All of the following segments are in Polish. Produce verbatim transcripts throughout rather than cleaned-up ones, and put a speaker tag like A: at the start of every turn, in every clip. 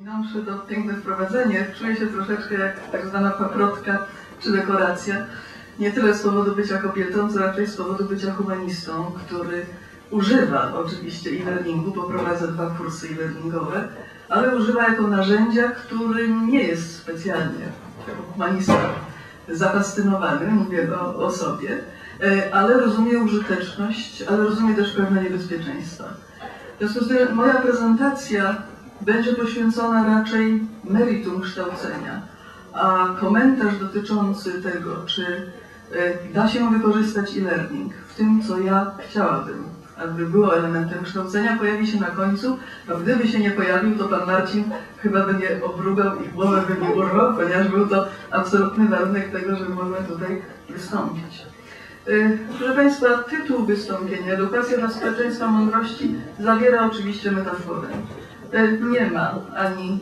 A: Minąwszy to piękne wprowadzenie, czuję się troszeczkę jak tak zwana paprotka czy dekoracja. Nie tyle z powodu bycia kobietą, co raczej z powodu bycia humanistą, który używa oczywiście e-learningu, bo prowadzę dwa kursy e-learningowe, ale używa jako narzędzia, którym nie jest specjalnie jako humanista zafascynowany, mówię o, o sobie, ale rozumie użyteczność, ale rozumie też pewne niebezpieczeństwa. W związku z tym moja prezentacja będzie poświęcona raczej meritum kształcenia, a komentarz dotyczący tego, czy da się wykorzystać e-learning w tym, co ja chciałabym, aby było elementem kształcenia, pojawi się na końcu, a gdyby się nie pojawił, to pan Marcin chyba by mnie obrugał i głowę by mi urwał, ponieważ był to absolutny warunek tego, żeby mogłem tutaj wystąpić. Proszę Państwa, tytuł wystąpienia, Edukacja dla społeczeństwa mądrości, zawiera oczywiście metaforę. Nie ma ani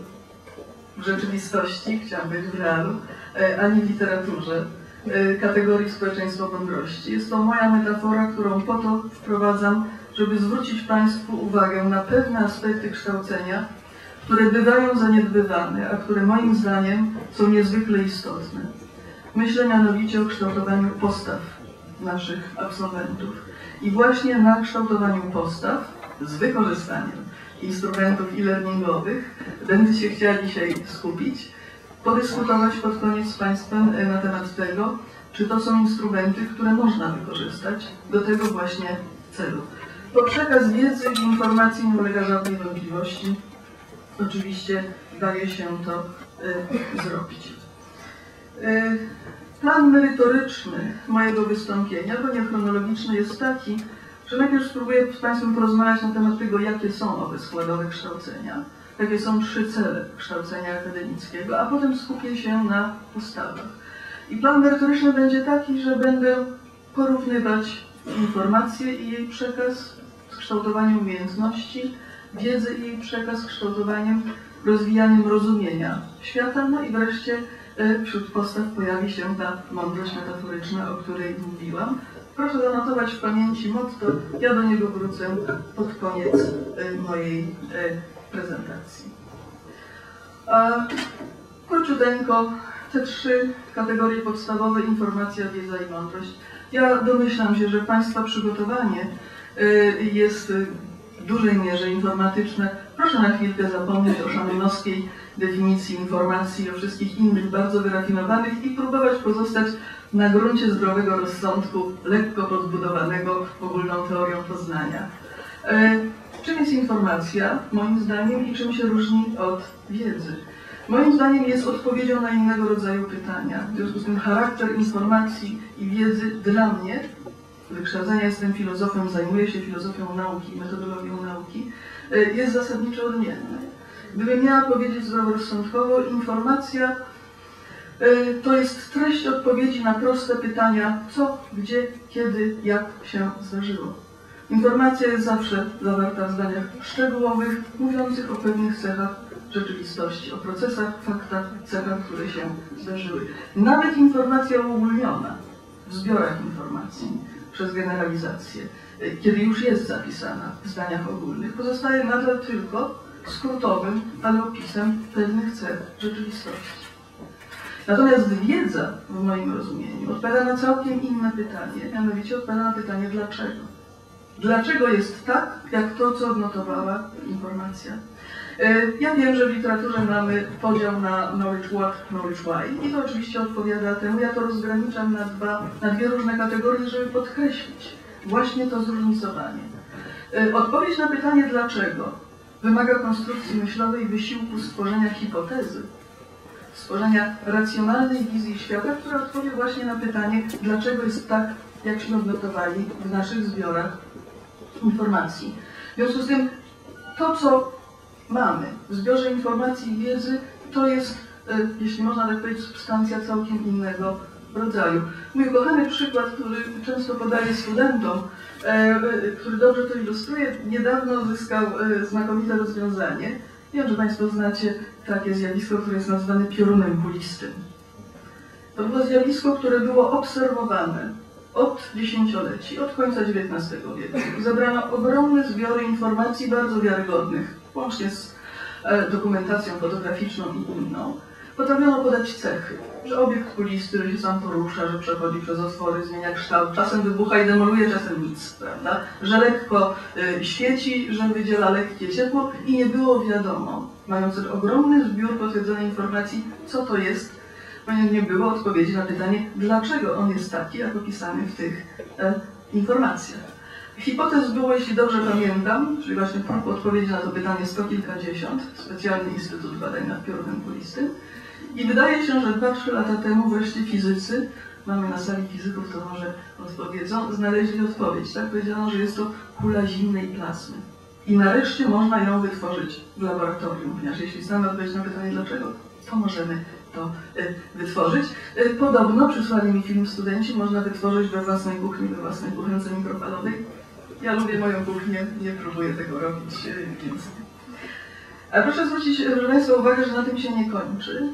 A: w rzeczywistości, chciałam być w realu, ani w literaturze kategorii społeczeństwa mądrości. Jest to moja metafora, którą po to wprowadzam, żeby zwrócić Państwu uwagę na pewne aspekty kształcenia, które bywają zaniedbywane, a które moim zdaniem są niezwykle istotne. Myślę mianowicie o kształtowaniu postaw naszych absolwentów. I właśnie na kształtowaniu postaw z wykorzystaniem instrumentów e-learningowych będę się chciała dzisiaj skupić, podyskutować pod koniec z Państwem na temat tego, czy to są instrumenty, które można wykorzystać do tego właśnie celu. Bo przekaz wiedzy i informacji nie ulega żadnej wątpliwości. Oczywiście daje się to y, zrobić. Y, plan merytoryczny mojego wystąpienia, bo nie chronologiczny, jest taki, że najpierw spróbuję z Państwem porozmawiać na temat tego, jakie są owe składowe kształcenia, jakie są trzy cele kształcenia akademickiego, a potem skupię się na postawach. I plan merytoryczny będzie taki, że będę porównywać informację i jej przekaz z kształtowaniem umiejętności, wiedzę i jej przekaz z kształtowaniem, rozwijaniem rozumienia świata, no i wreszcie wśród postaw pojawi się ta mądrość metaforyczna, o której mówiłam. Proszę zanotować w pamięci motto, ja do niego wrócę pod koniec mojej prezentacji. A króciuteńko, te trzy kategorie podstawowe, informacja, wiedza i mądrość. Ja domyślam się, że Państwa przygotowanie jest w dużej mierze informatyczne. Proszę na chwilkę zapomnieć o szanowskiej definicji informacji, o wszystkich innych bardzo wyrafinowanych i próbować pozostać na gruncie zdrowego rozsądku, lekko podbudowanego ogólną teorią poznania. E, czym jest informacja, moim zdaniem, i czym się różni od wiedzy? Moim zdaniem jest odpowiedzią na innego rodzaju pytania. W związku z tym charakter informacji i wiedzy dla mnie, wykształcenia jestem filozofem, zajmuję się filozofią nauki, metodologią nauki, e, jest zasadniczo odmienny. Gdybym miała powiedzieć zdroworozsądkowo, informacja to jest treść odpowiedzi na proste pytania, co, gdzie, kiedy, jak się zdarzyło. Informacja jest zawsze zawarta w zdaniach szczegółowych, mówiących o pewnych cechach rzeczywistości, o procesach, faktach, cechach, które się zdarzyły. Nawet informacja uogólniona w zbiorach informacji przez generalizację, kiedy już jest zapisana w zdaniach ogólnych, pozostaje nadal tylko skrótowym, ale opisem pewnych cech rzeczywistości. Natomiast wiedza, w moim rozumieniu, odpowiada na całkiem inne pytanie, mianowicie odpowiada na pytanie dlaczego. Dlaczego jest tak, jak to, co odnotowała informacja? Ja wiem, że w literaturze mamy podział na knowledge what, knowledge why i to oczywiście odpowiada temu. Ja to rozgraniczam na, dwa, na dwie różne kategorie, żeby podkreślić właśnie to zróżnicowanie. Odpowiedź na pytanie dlaczego wymaga konstrukcji myślowej, wysiłku stworzenia hipotezy, stworzenia racjonalnej wizji świata, która odpowie właśnie na pytanie, dlaczego jest tak, jak się odnotowali w naszych zbiorach informacji. W związku z tym to, co mamy w zbiorze informacji i wiedzy, to jest, jeśli można tak powiedzieć, substancja całkiem innego rodzaju. Mój ukochany przykład, który często podaję studentom, który dobrze to ilustruje, niedawno zyskał znakomite rozwiązanie. Wiem, że Państwo znacie takie zjawisko, które jest nazwane piorunem kulistym. To było zjawisko, które było obserwowane od dziesięcioleci, od końca dziewiętnastego wieku. Zebrano ogromne zbiory informacji bardzo wiarygodnych, łącznie z dokumentacją fotograficzną i inną, potrafiono podać cechy, że obiekt kulisty, że się sam porusza, że przechodzi przez otwory, zmienia kształt, czasem wybucha i demoluje, czasem nic, prawda? Że lekko y, świeci, że wydziela lekkie ciepło i nie było wiadomo, mając ogromny zbiór potwierdzonej informacji, co to jest, ponieważ nie było odpowiedzi na pytanie, dlaczego on jest taki, jak opisany w tych e, informacjach. Hipotez było, jeśli dobrze pamiętam, czyli właśnie prób odpowiedzi na to pytanie sto kilkadziesiąt, Specjalny Instytut Badań nad Piorunem Kulistym. I wydaje się, że dwa trzy lata temu wreszcie fizycy, mamy na sali fizyków, to może odpowiedzą, znaleźli odpowiedź. Tak powiedziano, że jest to kula zimnej plazmy. I nareszcie można ją wytworzyć w laboratorium, ponieważ jeśli znamy odpowiedź na pytanie dlaczego, to możemy to y, wytworzyć. Y, podobno przysłali mi film studenci, można wytworzyć we własnej kuchni, we własnej kuchence mikrofalowej. Ja lubię moją kuchnię, nie próbuję tego robić, y, więc... A proszę zwrócić, proszę Państwa, uwagę, że na tym się nie kończy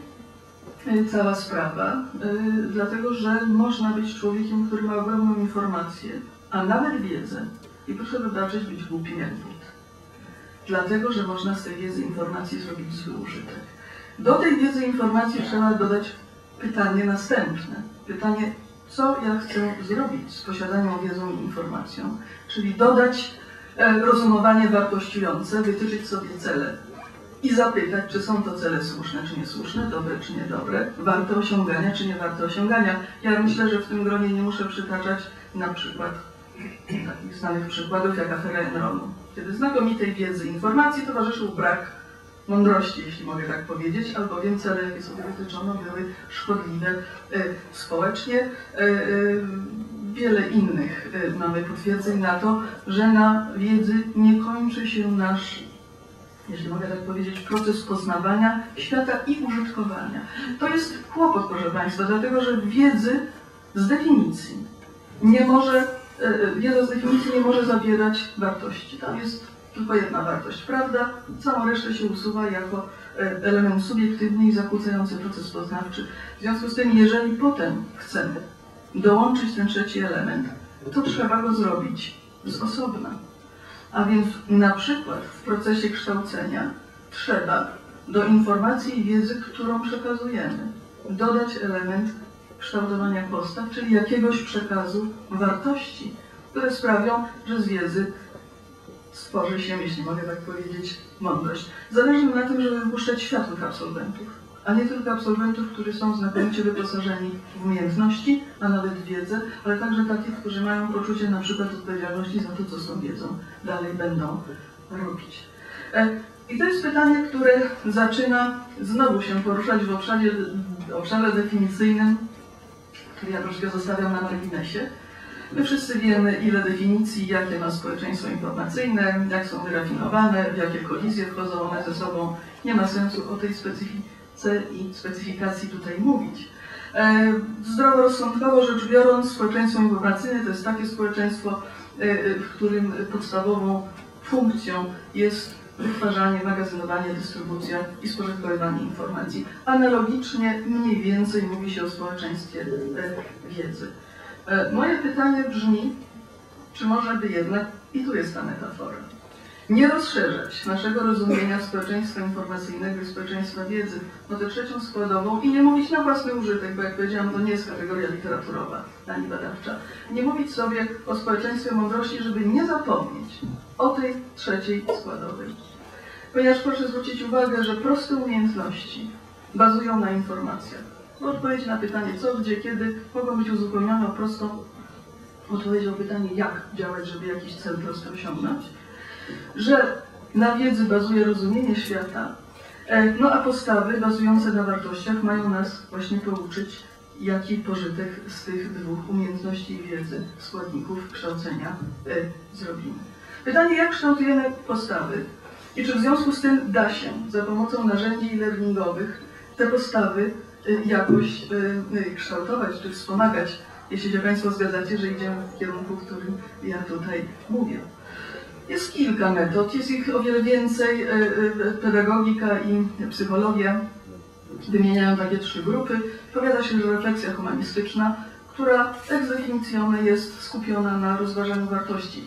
A: y, cała sprawa, y, dlatego że można być człowiekiem, który ma ogromną informację, a nawet wiedzę, i proszę wybaczyć, być głupim jak but. Dlatego, że można z tej wiedzy informacji zrobić zły użytek. Do tej wiedzy informacji trzeba dodać pytanie następne. Pytanie, co ja chcę zrobić z posiadaną wiedzą i informacją, czyli dodać e, rozumowanie wartościujące, wytyczyć sobie cele i zapytać, czy są to cele słuszne, czy niesłuszne, dobre, czy niedobre, warte osiągania, czy nie warte osiągania. Ja myślę, że w tym gronie nie muszę przytaczać na przykład takich znanych przykładów jak afera Enronu, kiedy znakomitej wiedzy i informacji towarzyszył brak mądrości, jeśli mogę tak powiedzieć, albowiem cele, jakie sobie wytyczono, były szkodliwe y, społecznie. Y, y, wiele innych y, mamy potwierdzeń na to, że na wiedzy nie kończy się nasz, jeśli mogę tak powiedzieć, proces poznawania świata i użytkowania. To jest kłopot, proszę Państwa, dlatego że wiedzy z definicji nie może, y, wiedza z definicji nie może zawierać wartości. Tam jest tylko jedna wartość, prawda? Całą resztę się usuwa jako element subiektywny i zakłócający proces poznawczy. W związku z tym, jeżeli potem chcemy dołączyć ten trzeci element, to trzeba go zrobić z osobna. A więc na przykład w procesie kształcenia trzeba do informacji i wiedzy, którą przekazujemy, dodać element kształtowania postaw, czyli jakiegoś przekazu wartości, które sprawią, że z wiedzy stworzy się, jeśli mogę tak powiedzieć, mądrość. Zależy mi na tym, żeby wypuszczać światłych absolwentów, a nie tylko absolwentów, którzy są znakomicie wyposażeni w umiejętności, a nawet w wiedzę, ale także takich, którzy mają poczucie na przykład odpowiedzialności za to, co z tą wiedzą dalej będą robić. I to jest pytanie, które zaczyna znowu się poruszać w obszarze, obszarze definicyjnym, który ja troszkę zostawiam na marginesie. My wszyscy wiemy, ile definicji, jakie ma społeczeństwo informacyjne, jak są wyrafinowane, w jakie kolizje wchodzą one ze sobą. Nie ma sensu o tej specyfice i specyfikacji tutaj mówić. Zdroworozsądkowo rzecz biorąc, społeczeństwo informacyjne to jest takie społeczeństwo, w którym podstawową funkcją jest wytwarzanie, magazynowanie, dystrybucja i spożytkowywanie informacji. Analogicznie mniej więcej mówi się o społeczeństwie wiedzy. Moje pytanie brzmi, czy może by jednak, i tu jest ta metafora, nie rozszerzać naszego rozumienia społeczeństwa informacyjnego i społeczeństwa wiedzy na tę trzecią składową i nie mówić na własny użytek, bo jak powiedziałam, to nie jest kategoria literaturowa ani badawcza. Nie mówić sobie o społeczeństwie mądrości, żeby nie zapomnieć o tej trzeciej składowej. Ponieważ proszę zwrócić uwagę, że proste umiejętności bazują na informacjach. Odpowiedzi na pytanie co, gdzie, kiedy mogą być uzupełnione o prostą odpowiedź o pytanie jak działać, żeby jakiś cel prosty osiągnąć. Że na wiedzy bazuje rozumienie świata, no a postawy bazujące na wartościach mają nas właśnie pouczyć, jaki pożytek z tych dwóch umiejętności i wiedzy, składników kształcenia zrobimy. Pytanie, jak kształtujemy postawy i czy w związku z tym da się za pomocą narzędzi e-learningowych te postawy jakoś kształtować czy wspomagać, jeśli się Państwo zgadzacie, że idziemy w kierunku, w którym ja tutaj mówię. Jest kilka metod, jest ich o wiele więcej. Pedagogika i psychologia wymieniają takie trzy grupy. Powiada się, że refleksja humanistyczna, która ex definitione jest skupiona na rozważaniu wartości.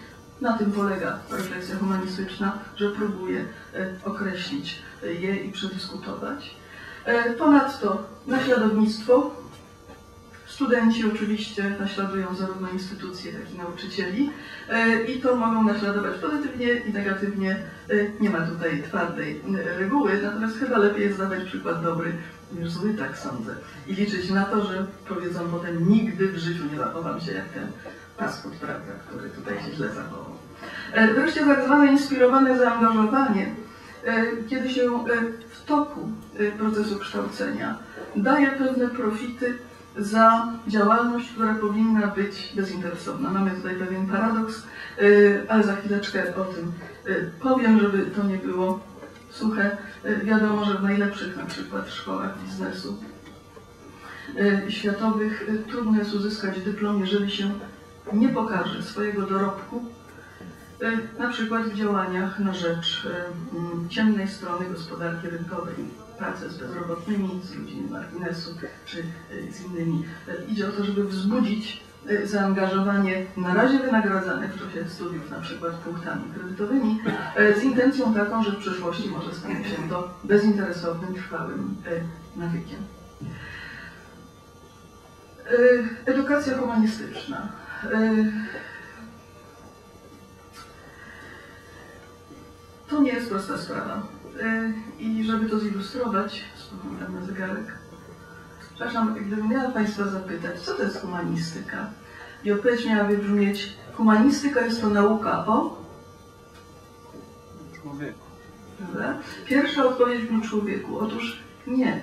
A: Na tym polega refleksja humanistyczna, że próbuje określić je i przedyskutować. Ponadto naśladownictwo. Studenci oczywiście naśladują zarówno instytucje, jak i nauczycieli i to mogą naśladować pozytywnie i negatywnie. Nie ma tutaj twardej reguły, natomiast chyba lepiej jest dawać przykład dobry niż zły, tak sądzę. I liczyć na to, że powiedzą potem nigdy w życiu nie zachowam się jak ten paskut, prawda, który tutaj się źle zachował. Wreszcie tak zwane inspirowane zaangażowanie, kiedy się w toku procesu kształcenia daje pewne profity za działalność, która powinna być bezinteresowna. Mamy tutaj pewien paradoks, ale za chwileczkę o tym powiem, żeby to nie było suche. Wiadomo, że w najlepszych na przykład szkołach biznesu światowych trudno jest uzyskać dyplom, jeżeli się nie pokaże swojego dorobku, na przykład w działaniach na rzecz ciemnej strony gospodarki rynkowej, pracy z bezrobotnymi, z ludźmi marginesu czy z innymi. Idzie o to, żeby wzbudzić zaangażowanie na razie wynagradzane w czasie studiów, na przykład punktami kredytowymi, z intencją taką, że w przyszłości może stanie się to bezinteresownym, trwałym nawykiem. Edukacja humanistyczna. To nie jest prosta sprawa. I żeby to zilustrować, spoglądam na zegarek. Przepraszam, gdybym miała Państwa zapytać, co to jest humanistyka? I odpowiedź miałaby brzmieć, humanistyka jest to nauka o człowieku. Prawda? Pierwsza odpowiedź brzmi człowieku. Otóż nie.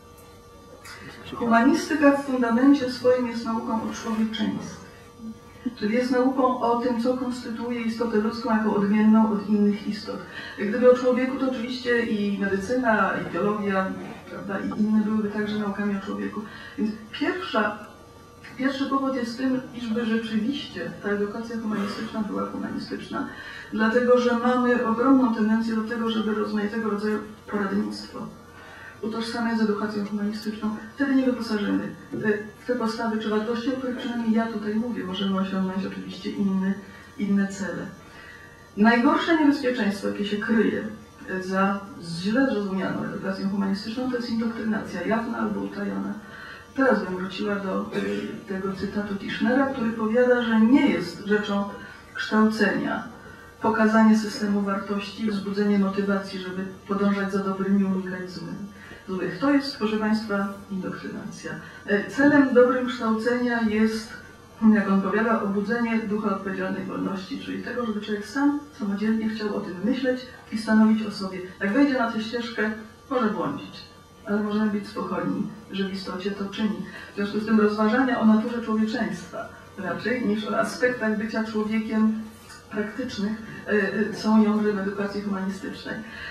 A: Humanistyka w fundamencie swoim jest nauką o człowieczeństwie. Czyli jest nauką o tym, co konstytuuje istotę ludzką jako odmienną od innych istot. Gdyby o człowieku, to oczywiście i medycyna, i biologia, prawda, i inne byłyby także naukami o człowieku. Więc pierwsza, pierwszy powód jest tym, iżby rzeczywiście ta edukacja humanistyczna była humanistyczna, dlatego że mamy ogromną tendencję do tego, żeby rozmaitego rodzaju poradnictwo utożsamiać z edukacją humanistyczną. Wtedy nie wyposażymy w te postawy czy wartości, o których przynajmniej ja tutaj mówię. Możemy osiągnąć oczywiście inne, inne cele. Najgorsze niebezpieczeństwo, jakie się kryje za źle zrozumianą edukacją humanistyczną, to jest indoktrynacja, jawna albo utajona. Teraz bym wróciła do tego cytatu Tischnera, który powiada, że nie jest rzeczą kształcenia pokazanie systemu wartości, wzbudzenie motywacji, żeby podążać za dobrym i unikać złych. To jest, proszę Państwa, indoktrynacja. Celem dobrym kształcenia jest, jak on powiada, obudzenie ducha odpowiedzialnej wolności, czyli tego, żeby człowiek sam samodzielnie chciał o tym myśleć i stanowić o sobie. Jak wejdzie na tę ścieżkę, może błądzić, ale możemy być spokojni, że w istocie to czyni. W związku z tym rozważania o naturze człowieczeństwa raczej niż o aspektach bycia człowiekiem praktycznych są jądrem edukacji humanistycznej.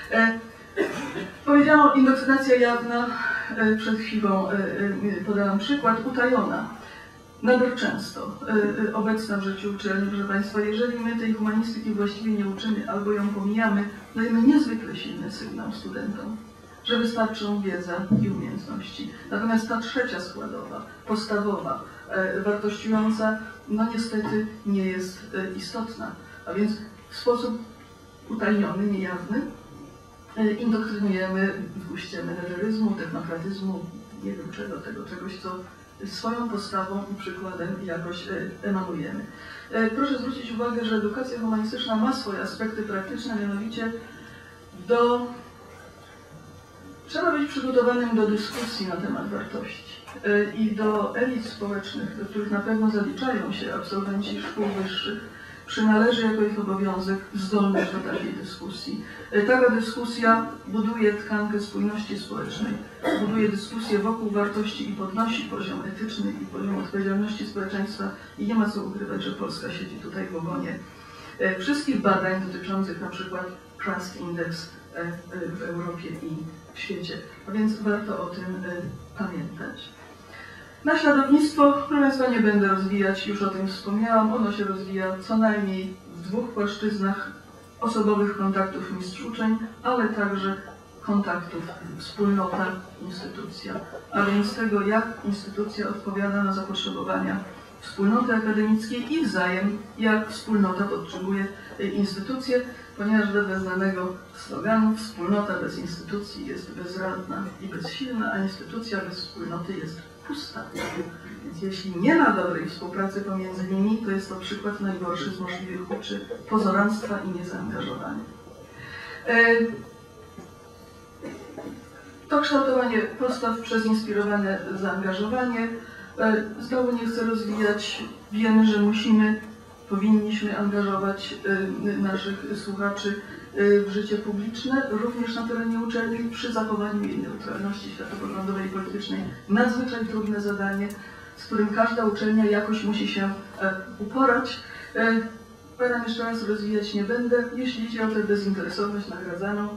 A: Powiedziano indoktrynacja jawna, przed chwilą podałam przykład, utajona. Nader często obecna w życiu uczelni, proszę Państwa, jeżeli my tej humanistyki właściwie nie uczymy albo ją pomijamy, dajemy niezwykle silny sygnał studentom, że wystarczą wiedza i umiejętności. Natomiast ta trzecia składowa, podstawowa, wartościująca, no niestety nie jest istotna. A więc w sposób utajniony, niejawny indoktrynujemy w guście menedżeryzmu, technokratyzmu, nie wiem czego, tego czegoś, co swoją postawą i przykładem jakoś emanujemy. Proszę zwrócić uwagę, że edukacja humanistyczna ma swoje aspekty praktyczne, mianowicie do... trzeba być przygotowanym do dyskusji na temat wartości i do elit społecznych, do których na pewno zaliczają się absolwenci szkół wyższych, przynależy jako ich obowiązek zdolność do takiej dyskusji. Taka dyskusja buduje tkankę spójności społecznej, buduje dyskusję wokół wartości i podnosi poziom etyczny i poziom odpowiedzialności społeczeństwa i nie ma co ukrywać, że Polska siedzi tutaj w ogonie wszystkich badań dotyczących na przykład Trust Index w Europie i w świecie. A więc warto o tym pamiętać. Naśladownictwo, proszę Państwa, nie będę rozwijać, już o tym wspomniałam, ono się rozwija co najmniej w dwóch płaszczyznach osobowych kontaktów mistrz uczeń, ale także kontaktów wspólnota, instytucja, a więc tego, jak instytucja odpowiada na zapotrzebowania wspólnoty akademickiej i wzajem, jak wspólnota podtrzymuje instytucje, ponieważ wedle znanego sloganu wspólnota bez instytucji jest bezradna i bezsilna, a instytucja bez wspólnoty jest pusta. Więc jeśli nie ma dobrej współpracy pomiędzy nimi, to jest to przykład najgorszy z możliwych uczy pozoranstwa i niezaangażowania. To kształtowanie postaw przez inspirowane zaangażowanie. Znowu nie chcę rozwijać. Wiemy, że musimy, powinniśmy angażować naszych słuchaczy w życie publiczne, również na terenie uczelni, przy zachowaniu jej neutralności światopoglądowej i politycznej. Nadzwyczaj trudne zadanie, z którym każda uczelnia jakoś musi się uporać. Param jeszcze raz rozwijać nie będę. Jeśli idzie o tę dezinteresowość nagradzaną,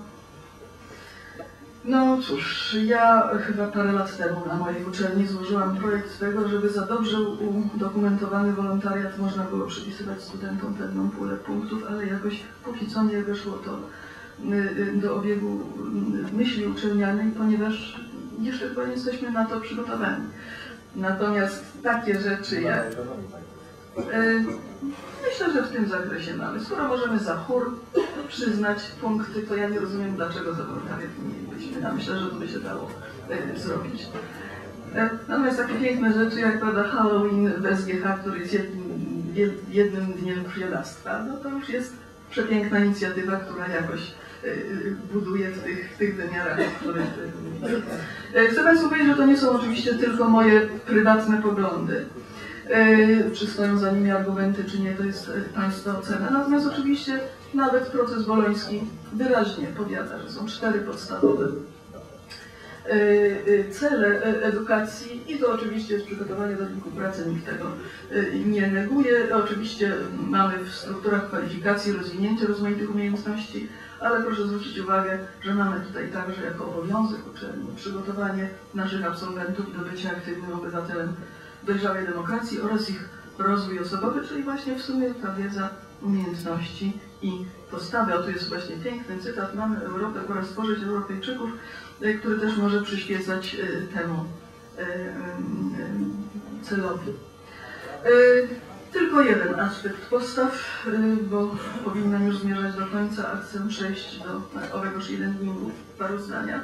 A: no cóż, ja chyba parę lat temu na mojej uczelni złożyłam projekt tego, żeby za dobrze udokumentowany wolontariat można było przypisywać studentom pewną pulę punktów, ale jakoś póki co nie weszło to do obiegu myśli uczelnianej, ponieważ jeszcze chyba nie jesteśmy na to przygotowani. Natomiast takie rzeczy jak... Myślę, że w tym zakresie mamy. Skoro możemy za chór przyznać punkty, to ja nie rozumiem, dlaczego za wolontariat nie mielibyśmy. Ja myślę, że to by się dało e, zrobić. E, natomiast takie piękne rzeczy, jak prawda Halloween w S G H, który jest jednym, jednym dniem przyjadactwa, no to już jest przepiękna inicjatywa, która jakoś e, buduje w tych, w tych wymiarach, o których mówię. E, chcę Państwu powiedzieć, że to nie są oczywiście tylko moje prywatne poglądy. Czy stoją za nimi argumenty, czy nie, to jest Państwa ocena. Natomiast oczywiście nawet proces boloński wyraźnie powiada, że są cztery podstawowe cele edukacji i to oczywiście jest przygotowanie do rynku pracy, nikt tego nie neguje. Oczywiście mamy w strukturach kwalifikacji rozwinięcie rozmaitych umiejętności, ale proszę zwrócić uwagę, że mamy tutaj także jako obowiązek uczelni przygotowanie naszych absolwentów do bycia aktywnym obywatelem dojrzałej demokracji oraz ich rozwój osobowy, czyli właśnie w sumie ta wiedza, umiejętności i postawy. O, tu jest właśnie piękny cytat. Mamy Europę, pora stworzyć Europejczyków, który też może przyświecać temu celowi. Tylko jeden aspekt postaw, bo powinnam już zmierzać do końca, a chcę przejść do owegoż jeden dningu w paru zdaniach.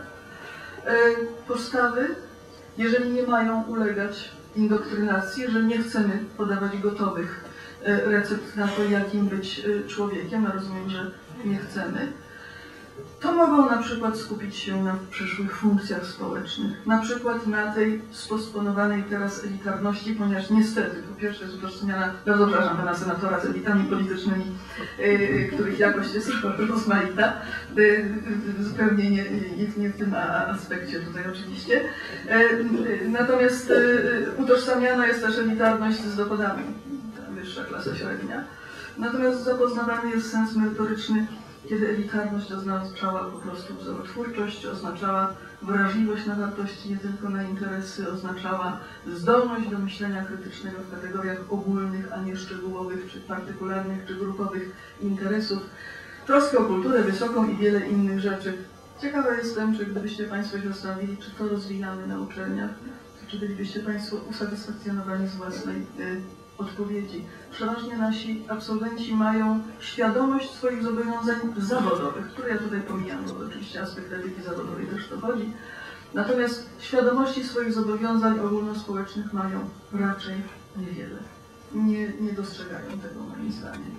A: Postawy, jeżeli nie mają ulegać indoktrynacji, jeżeli nie chcemy podawać gotowych recept na to, jakim być człowiekiem, a rozumiem, że nie chcemy, to mogą na przykład skupić się na przyszłych funkcjach społecznych, na przykład na tej spostponowanej teraz elitarności, ponieważ niestety, po pierwsze jest utożsamiana, bardzo przepraszam pana senatora, z elitami politycznymi, yy, których jakość jest rozmaita, yy, zupełnie nie, nie, nie w tym aspekcie tutaj oczywiście. Yy, natomiast yy, utożsamiana jest też elitarność z dochodami, ta wyższa klasa średnia. Natomiast zapoznawany jest sens merytoryczny, kiedy elitarność oznaczała po prostu wzorotwórczość, oznaczała wrażliwość na wartości, nie tylko na interesy, oznaczała zdolność do myślenia krytycznego w kategoriach ogólnych, a nie szczegółowych, czy partykularnych, czy grupowych interesów, troskę o kulturę wysoką i wiele innych rzeczy. Ciekawa jestem, czy gdybyście Państwo się zastanowili, czy to rozwijamy na uczelniach, czy bylibyście Państwo usatysfakcjonowani z własnej y, odpowiedzi. Przeważnie nasi absolwenci mają świadomość swoich zobowiązań zawodowych, które ja tutaj pomijam, bo oczywiście aspekt etyki zawodowej też to chodzi. Natomiast świadomości swoich zobowiązań ogólnospołecznych mają raczej niewiele. Nie, nie dostrzegają tego moim zdaniem.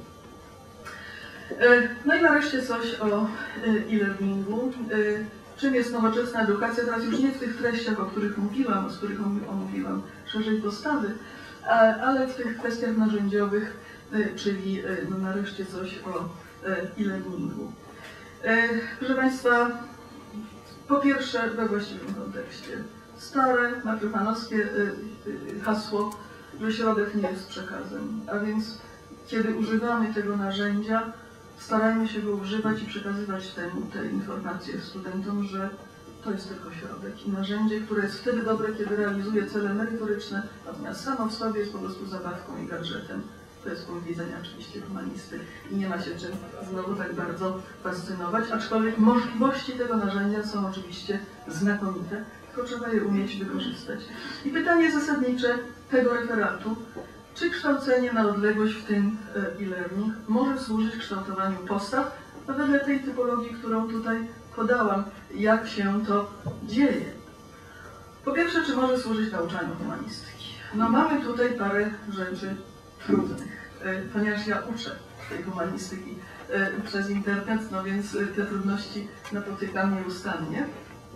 A: No i nareszcie coś o e-learningu. Czym jest nowoczesna edukacja? Teraz już nie w tych treściach, o których mówiłam, z których omówiłam szerzej postawy, ale w tych kwestiach narzędziowych, czyli no nareszcie coś o e-learningu. Proszę Państwa, po pierwsze we właściwym kontekście. Stare, matryfanowskie hasło, że środek nie jest przekazem, a więc kiedy używamy tego narzędzia, starajmy się go używać i przekazywać temu te informacje studentom, że to jest tylko środek i narzędzie, które jest wtedy dobre, kiedy realizuje cele merytoryczne, natomiast samo w sobie jest po prostu zabawką i gadżetem. To jest punkt widzenia oczywiście humanisty i nie ma się czym znowu tak bardzo fascynować, aczkolwiek możliwości tego narzędzia są oczywiście znakomite, tylko trzeba je umieć wykorzystać. I pytanie zasadnicze tego referatu, czy kształcenie na odległość, w tym e-learning, może służyć kształtowaniu postaw wedle tej typologii, którą tutaj podałam, jak się to dzieje. Po pierwsze, czy może służyć nauczaniu humanistyki? No mamy tutaj parę rzeczy trudnych, ponieważ ja uczę tej humanistyki przez internet, no więc te trudności napotykam nieustannie.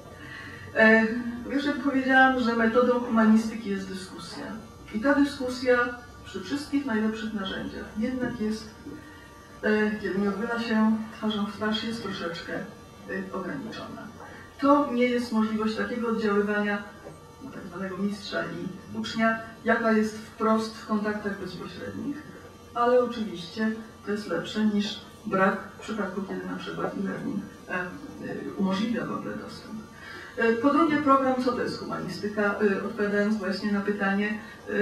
A: Po pierwsze powiedziałam, że metodą humanistyki jest dyskusja. I ta dyskusja przy wszystkich najlepszych narzędziach jednak jest, kiedy nie odbywa się twarzą w twarz, jest troszeczkę ograniczona. To nie jest możliwość takiego oddziaływania tak zwanego mistrza i ucznia, jaka jest wprost w kontaktach bezpośrednich, ale oczywiście to jest lepsze niż brak w przypadku, kiedy na przykład e-learning umożliwia w ogóle dostęp. Po drugie, program, co to jest humanistyka? Odpowiadając właśnie na pytanie,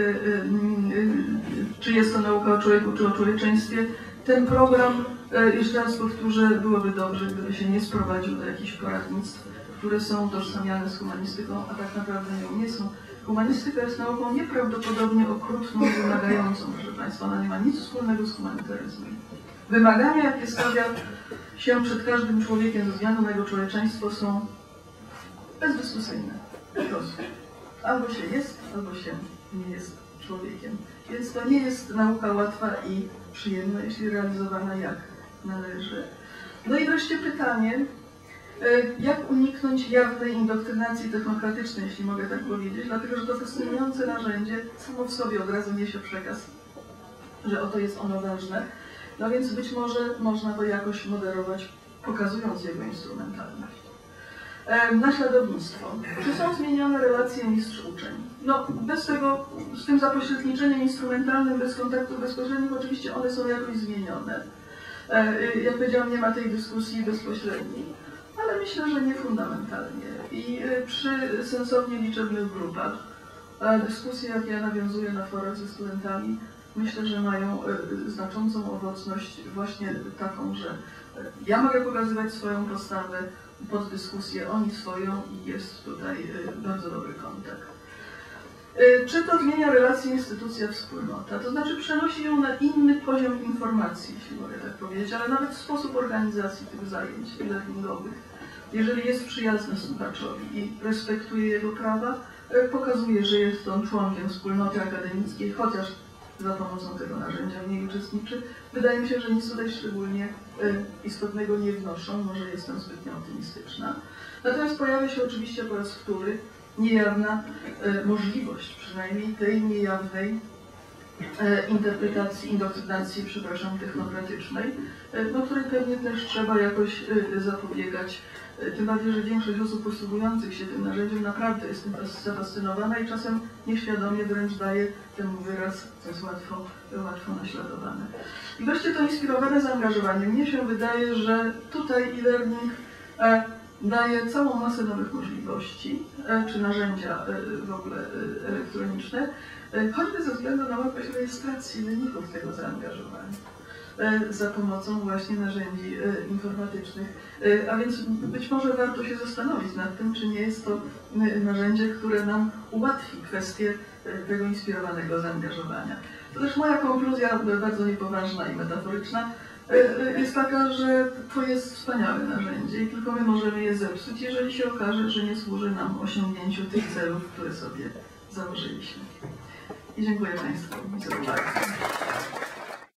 A: czy jest to nauka o człowieku, czy o człowieczeństwie, ten program, jeszcze raz powtórzę, byłoby dobrze, gdyby się nie sprowadził do jakichś poradnictw, które są tożsamiane z humanistyką, a tak naprawdę nią nie są. Humanistyka jest nauką nieprawdopodobnie okrutną, wymagającą, proszę Państwa, ona nie ma nic wspólnego z humanitaryzmem. Wymagania, jakie stawia się przed każdym człowiekiem ze względu na jego człowieczeństwo, są bezdyskusyjne. Po prostu. Albo się jest, albo się nie jest człowiekiem. Więc to nie jest nauka łatwa i przyjemna, jeśli realizowana jak należy. No i wreszcie pytanie, jak uniknąć jawnej indoktrynacji technokratycznej, jeśli mogę tak powiedzieć, dlatego że to fascynujące narzędzie samo w sobie od razu niesie przekaz, że oto jest ono ważne. No więc być może można to jakoś moderować, pokazując jego instrumentalność. Naśladownictwo. Czy są zmienione relacje mistrz-uczeń? No, bez tego, z tym zapośredniczeniem instrumentalnym, bez kontaktów bezpośrednich, oczywiście one są jakoś zmienione. Jak powiedziałam, nie ma tej dyskusji bezpośredniej, ale myślę, że nie fundamentalnie. I przy sensownie liczebnych grupach dyskusje, jakie ja nawiązuję na forach ze studentami, myślę, że mają znaczącą owocność właśnie taką, że ja mogę pokazywać swoją postawę pod dyskusję, oni swoją i jest tutaj bardzo dobry kontakt. Czy to zmienia relacje instytucja-wspólnota? To znaczy przenosi ją na inny poziom informacji, jeśli mogę tak powiedzieć, ale nawet sposób organizacji tych zajęć e-learningowych. Jeżeli jest przyjazny słuchaczowi i respektuje jego prawa, pokazuje, że jest on członkiem wspólnoty akademickiej, chociaż za pomocą tego narzędzia w niej uczestniczy. Wydaje mi się, że nic tutaj szczególnie istotnego nie wnoszą, może jestem zbytnio optymistyczna. Natomiast pojawia się oczywiście po raz wtóry niejawna możliwość, przynajmniej tej niejawnej interpretacji, indoktrynacji, przepraszam, technokratycznej, do której pewnie też trzeba jakoś zapobiegać. Tym bardziej, że większość osób posługujących się tym narzędziem naprawdę jest tym zafascynowana i czasem nieświadomie wręcz daje temu wyraz, co jest łatwo, łatwo naśladowane. I wreszcie to inspirowane zaangażowanie. Mnie się wydaje, że tutaj e-learning daje całą masę nowych możliwości, czy narzędzia w ogóle elektroniczne, choćby ze względu na łatwość rejestracji wyników tego zaangażowania za pomocą właśnie narzędzi informatycznych. A więc być może warto się zastanowić nad tym, czy nie jest to narzędzie, które nam ułatwi kwestię tego inspirowanego zaangażowania. To też moja konkluzja, bardzo niepoważna i metaforyczna, jest taka, że to jest wspaniałe narzędzie i tylko my możemy je zepsuć, jeżeli się okaże, że nie służy nam osiągnięciu tych celów, które sobie założyliśmy. I dziękuję Państwu za uwagę.